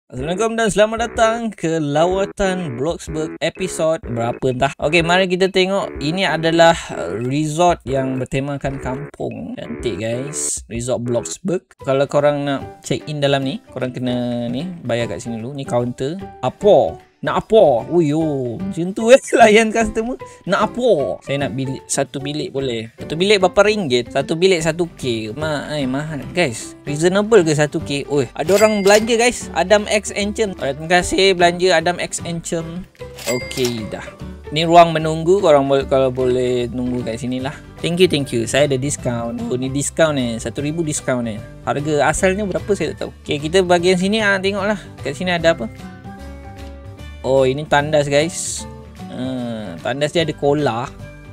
Assalamualaikum dan selamat datang ke Lawatan Bloxburg episod berapa entah. Okey, mari kita tengok. Ini adalah resort yang bertemakan kampung. Cantik guys. Resort Bloxburg. Kalau korang nak check in dalam ni, korang kena ni bayar kat sini dulu. Ni counter. Apa? Nak apa? Uyo, macam tu layan customer. Nak apa? Saya nak bilik, satu bilik boleh? Satu bilik berapa ringgit? Satu bilik 1K. Mahal. Guys, reasonable ke 1K? Oi, ada orang belanja guys. Adam X Ancient. Terima kasih belanja Adam X Ancient. Okey dah. Ni ruang menunggu. Korang kalau boleh tunggu kat sini lah. Thank you. Saya ada diskaun. Oh, ni diskaun 1,000 diskaun Harga asalnya berapa saya tak tahu. Okey, kita bahagian sini tengoklah. Kat sini ada apa? Oh, ini tandas guys. Tandas dia ada kolah.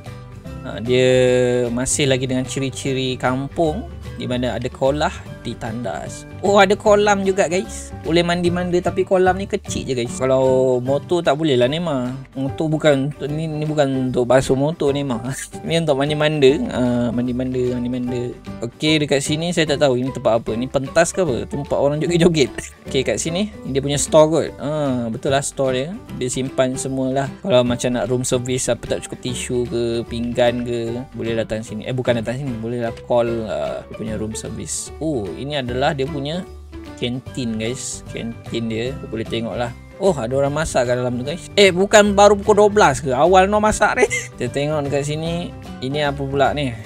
Dia masih lagi dengan ciri-ciri kampung, di mana ada kolah di tandas. Oh, ada kolam juga guys. Boleh mandi-mandi, tapi kolam ni kecil je guys. Kalau motor tak boleh lah Nema. Motor bukan ni bukan untuk basuh motor Nema. Ni untuk mandi-mandi. Mandi-mandi. Okey, dekat sini saya tak tahu ini tempat apa. Ni pentas ke apa? Tempat orang joget-joget. Okey, kat sini dia punya store kot. Betul lah store dia. Dia simpan semualah. Kalau macam nak room service apa tak cukup tisu ke, pinggan ke, boleh datang sini. Bukan datang sini, boleh lah call dia punya room service. Oh, ini adalah dia punya kantin guys. Kantin dia boleh tengok lah. Oh, ada orang masak kat dalam tu guys. Bukan baru pukul 12 ke? Awal no masak ni. Kita tengok dekat sini. Ini apa pula ni?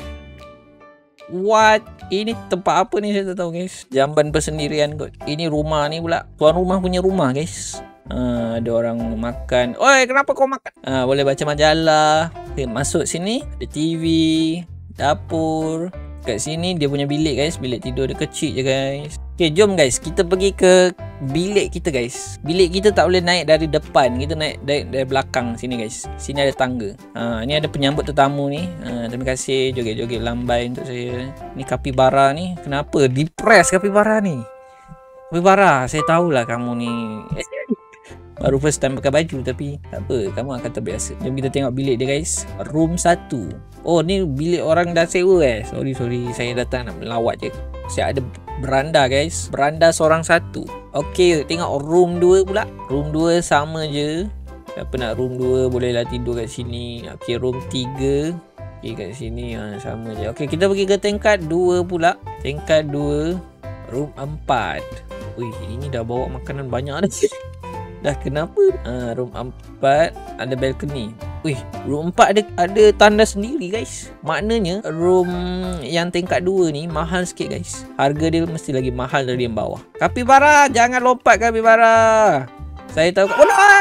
What? Ini tempat apa ni saya tak tahu guys. Jamban persendirian kot. Ini rumah ni pula. Tuan rumah punya rumah guys. Ada orang makan. Oi, kenapa kau makan? Boleh baca majalah. Masuk sini ada TV, dapur. Kat sini dia punya bilik guys. Bilik tidur dia kecil je guys. Okay, jom guys, kita pergi ke bilik kita guys. Bilik kita tak boleh naik dari depan. Kita naik dari belakang sini guys. Sini ada tangga. Ni ada penyambut tetamu ni. Terima kasih joget-joget lambai untuk saya. Ni kapibara ni. Kenapa depress kapibara ni? Kapibara, saya tahulah kamu ni baru first time pakai baju, tapi tak apa, kamu akan terbiasa. Jom kita tengok bilik dia guys. Room 1. Oh, ni bilik orang dah sewa Sorry, saya datang nak melawat je. Saya ada beranda guys. Beranda seorang satu. Okey, tengok room 2 pula. Room 2 sama je. Siapa nak room 2 bolehlah tidur kat sini. Okey, room 3. Okey, kat sini sama je. Okey, kita pergi ke tingkat 2 pula. Tingkat 2, room 4. Wih, ini dah bawa makanan banyak dah. Dah kenapa? Room 4 ada balcony. Wih, room 4 ada tandas sendiri guys. Maknanya room yang tingkat 2 ni mahal sikit guys. Harga dia mesti lagi mahal dari yang bawah. Kapibara, jangan lompat kapibara. Saya tahu. Oh no!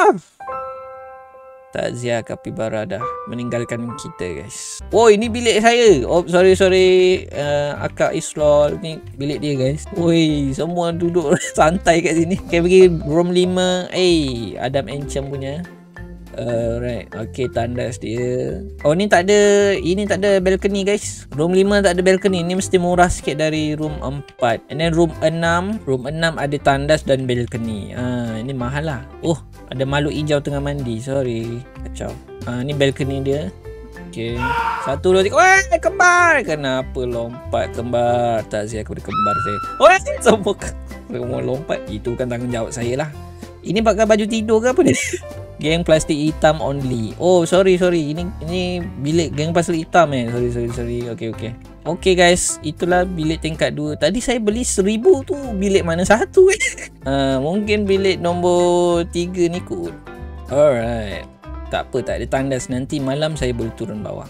Takziah kapibara dah meninggalkan kita guys. Oh, ini bilik saya. Oh, sorry. Akak Isrol. Ni bilik dia guys. Oi, semua duduk santai kat sini. Okay, pergi room 5. Adam Enchem punya. Alright. Okay, tandas dia. Oh, ni tak ada. Ini tak ada balcony guys. Room 5 tak ada balcony. Ni mesti murah sikit dari room 4. And then room 6. Room 6 ada tandas dan balcony. Ini mahal lah. Oh, ada makhluk hijau tengah mandi. Sorry. Kacau. Ni balcony dia. Okay. 1, 2, 3. Weh, kembar. Kenapa lompat kembar? Takziah kepada kembar saya. Weh, semua lompat. Itu kan tanggungjawab saya lah. Ini pakai baju tidur ke apa ni? Geng plastik hitam only. Oh, sorry. Ini bilik geng plastik hitam Sorry. Okay. Okay guys, itulah bilik tingkat 2. Tadi saya beli 1,000 tu. Bilik mana satu mungkin bilik nombor 3 ni kot. Alright. Tak apa, tak ada tandas. Nanti malam saya boleh turun bawah.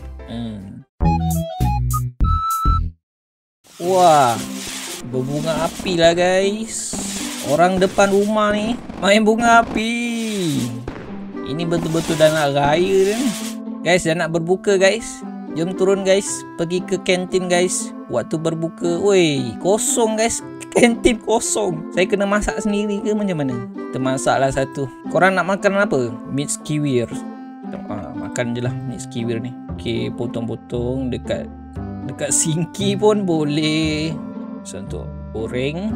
Wah, berbunga api lah guys. Orang depan rumah ni main bunga api. Ini betul-betul dah nak raya ni. Guys, dah nak berbuka guys. Jom turun guys. Pergi ke kantin guys. Waktu berbuka. Woi, kosong guys. Kantin kosong. Saya kena masak sendiri ke macam mana? Kita masaklah satu. Korang nak makan apa? Meat skewer. Makan je lah meat skewer ni. Okay, potong-potong dekat sinki pun boleh. So, untuk goreng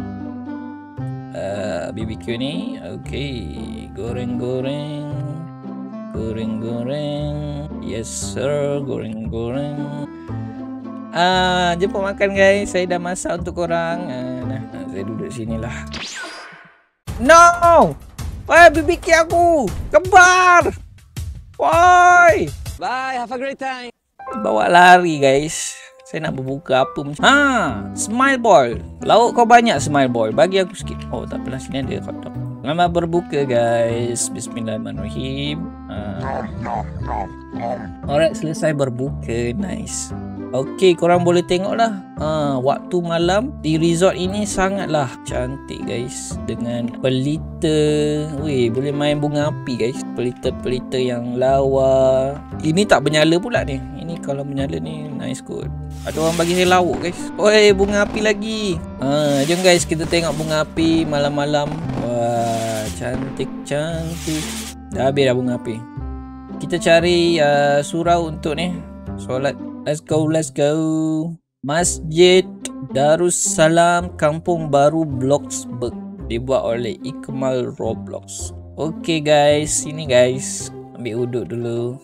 BBQ ni. Okay, goreng. Yes sir, goreng. Jemput makan guys. Saya dah masak untuk korang. Saya duduk sini lah. No! Woi, BBQ aku! Kebar! Woi! Bye, have a great time. Bawa lari guys. Saya nak berbuka apa macam. Smile ball. Lauk kau banyak smile ball. Bagi aku sikit. Oh, tak apalah, sini ada hotdog. Selamat berbuka guys. Bismillahirrahmanirrahim. Alright, selesai berbuka. Nice. Okey, korang boleh tengok lah. Waktu malam di resort ini sangatlah cantik guys. Dengan pelita. Weh, boleh main bunga api guys. Pelita-pelita yang lawa. Ini tak bernyala pula ni. Ini kalau bernyala ni nice good. Ada orang bagi saya lauk guys. Oi, bunga api lagi. Jom guys, kita tengok bunga api malam-malam. Wah, cantik-cantik. Dah habis dah bunga api. Kita cari surau untuk ni solat. Let's go, let's go. Masjid Darussalam Kampung Baru Bloxburg. Dibuat oleh Ikmal Roblox. Okay guys, sini guys. Ambil uduk dulu.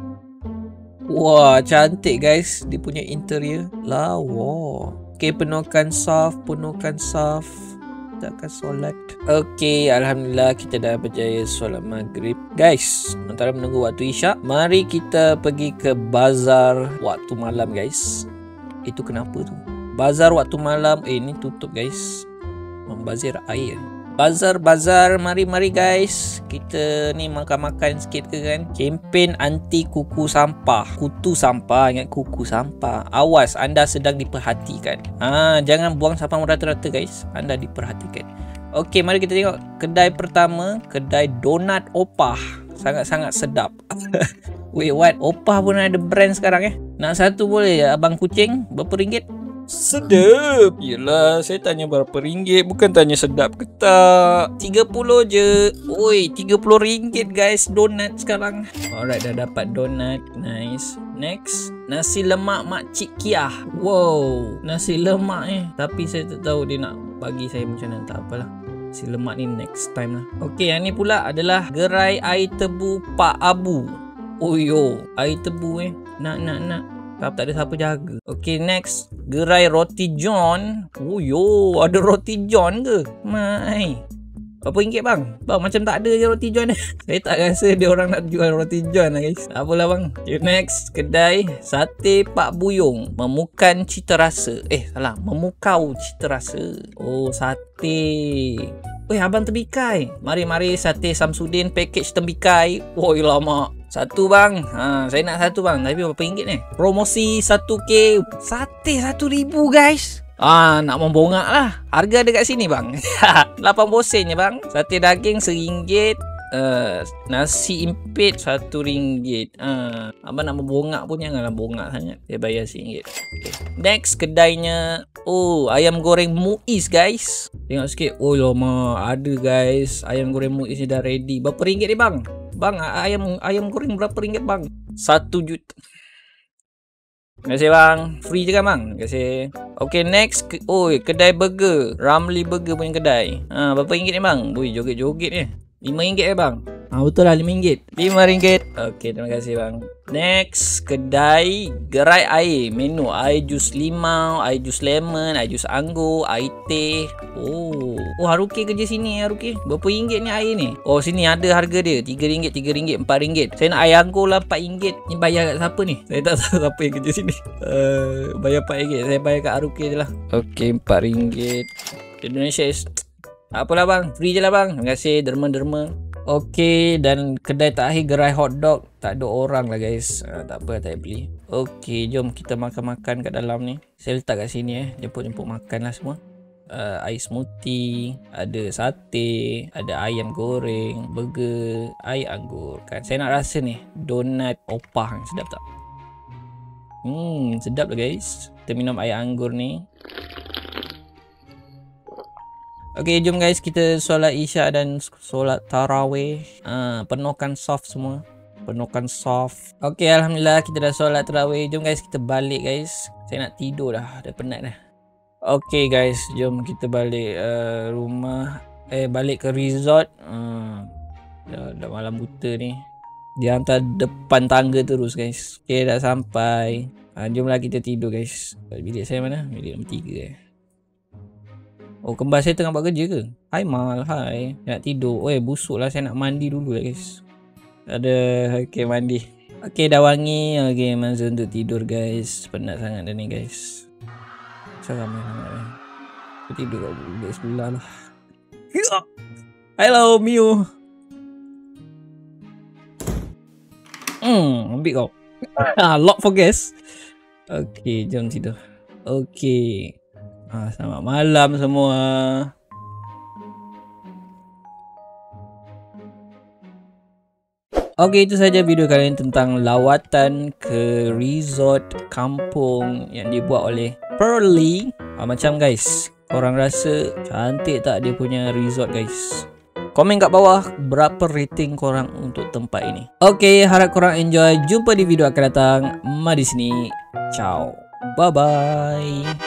Wah, cantik guys. Dia punya interior lawa. Okay, penuhkan saf, penuhkan saf. Kita akan solat. Okay, Alhamdulillah kita dah berjaya solat maghrib. Guys, sementara menunggu waktu isyak, mari kita pergi ke bazar waktu malam guys. Itu kenapa tu? Bazar waktu malam, ini tutup guys. Membazir air. Bazar, mari guys. Kita ni makan-makan sikit ke kan. Kempen anti kuku sampah. Kutu sampah, ingat kuku sampah. Awas, anda sedang diperhatikan. Jangan buang sampah merata-rata guys. Anda diperhatikan. Okey, mari kita tengok kedai pertama. Kedai donat Opah. Sangat-sangat sedap. Wait, what? Opah pun ada brand sekarang Nak satu boleh ya abang kucing? Berapa ringgit? Sedap. Yelah, saya tanya berapa ringgit, bukan tanya sedap ke tak. 30 je. Oi, 30 ringgit guys donat sekarang. Alright, dah dapat donat. Nice. Next, nasi lemak Makcik Kiah. Wow, nasi lemak tapi saya tak tahu dia nak bagi saya macam mana. Tak apalah, nasi lemak ni next time lah. Okey, yang ni pula adalah gerai air tebu Pak Abu. Oh yo, air tebu Nak tak ada siapa jaga. Okay, next, gerai roti John. Oh yo, ada roti John ke? Mai, berapa ringgit bang? Bang, macam tak ada je roti John. Saya tak rasa dia orang nak jual roti John lah guys. Tak apalah bang. Okay, next, kedai sate Pak Buyung. Memukan cita rasa. Memukau cita rasa. Oh, sate. Weh, abang tembikai. Mari sate Samsudin package tembikai. Oh, lama. Satu bang. Saya nak satu bang. Tapi berapa ringgit ni? Promosi 1K. Sate 1,000 guys. Nak membongak lah. Harga ada kat sini bang. 80 sen je bang. Sate daging RM1. Nasi impit RM1. Abang nak membongak pun janganlah bongak sangat. Dia bayar RM1. Okay. Next, kedainya. Oh, ayam goreng Muiz guys. Tengok sikit. Oh lama, ada guys. Ayam goreng Muiz ni dah ready. Berapa ringgit ni bang? Bang, ayam goreng berapa ringgit bang? 1 juta. Terima kasih bang. Free je kan bang? Terima kasih. Okay, next. Kedai burger. Ramly Burger punya kedai. Berapa ringgit ni bang? Ui, joget-joget ni. RM5 bang? Betul lah, RM5. RM5. Okay, terima kasih bang. Next, kedai gerai air. Menu air jus limau, air jus lemon, air jus anggur, air teh. Oh, Haruki kerja sini Haruki. Berapa ringgit ni air ni? Oh, sini ada harga dia. RM3, RM3, RM4. Saya nak air anggur lah RM4. Ni bayar kat siapa ni? Saya tak tahu siapa yang kerja sini. Bayar RM4. Saya bayar kat Haruki je lah. Okay, RM4. Indonesia is... Apalah bang, free je lah bang. Terima kasih, derma. Okey, dan kedai terakhir gerai hotdog. Tak ada orang lah guys. Tak apa, tak payah beli. Okey, jom kita makan-makan kat dalam ni. Saya letak kat sini jemput-jemput makan lah semua. Air smoothie, ada sate, ada ayam goreng, burger, air anggur kan. Saya nak rasa ni donat Opah. Sedap tak? Sedap lah guys. Kita minum air anggur ni. Okay, jom guys kita solat isyak dan solat tarawih. Penuhkan saf semua. Penuhkan saf. Okay, Alhamdulillah kita dah solat tarawih. Jom guys kita balik guys. Saya nak tidur dah penat dah. Okay guys, jom kita balik rumah. Balik ke resort. Dah malam buta ni. Dia hantar depan tangga terus guys. Okay, dah sampai. Jomlah kita tidur guys. Bilik saya mana? Bilik nombor 3 Oh, kembar saya tengah buat kerja ke? Hai Mal, hai. Nak tidur. Oi, busuk lah, saya nak mandi dulu lah guys. Ada, okay mandi. Okay, dah wangi. Okay, masa untuk tidur guys. Penat sangat dah ni guys. Seram sangat ni. Aku tidur kat budak sebelah lah. Hello, Miu. Ambil kau. Lock for guest. Okay, jom tidur. Okay. Selamat malam semua. Okay, itu saja video kali ini tentang lawatan ke resort kampung yang dibuat oleh Pearly. Macam guys, korang rasa cantik tak dia punya resort guys? Komen kat bawah berapa rating korang untuk tempat ini. Okay, harap korang enjoy. Jumpa di video akan datang. Mari sini. Ciao. Bye bye.